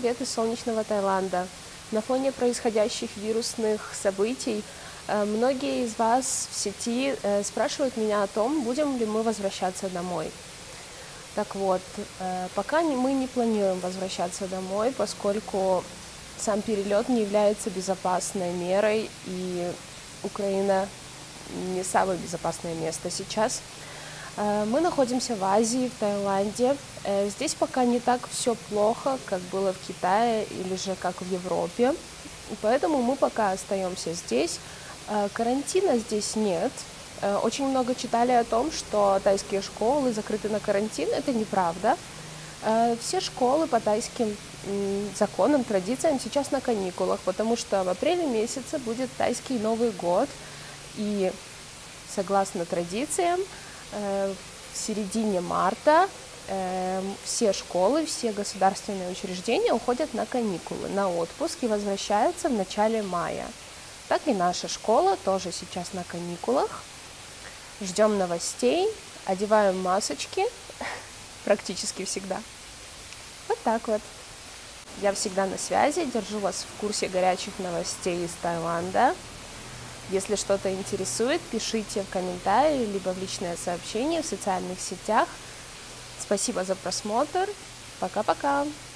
привет из солнечного Таиланда. На фоне происходящих вирусных событий многие из вас в сети спрашивают меня о том, будем ли мы возвращаться домой. Так вот, пока мы не планируем возвращаться домой, поскольку сам перелет не является безопасной мерой, и Украина не самое безопасное место сейчас. Мы находимся в Азии, в Таиланде. Здесь пока не так все плохо, как было в Китае или же как в Европе. Поэтому мы пока остаемся здесь. Карантина здесь нет. Очень много читали о том, что тайские школы закрыты на карантин. Это неправда. Все школы по тайским законам, традициям сейчас на каникулах, потому что в апреле месяце будет тайский Новый год. И согласно традициям, в середине марта все школы, все государственные учреждения уходят на каникулы, на отпуск и возвращаются в начале мая. Так и наша школа тоже сейчас на каникулах. Ждем новостей, одеваем масочки практически всегда. Вот так вот. Я всегда на связи, держу вас в курсе горячих новостей из Таиланда. Если что-то интересует, пишите в комментарии, либо в личное сообщение в социальных сетях. Спасибо за просмотр. Пока-пока.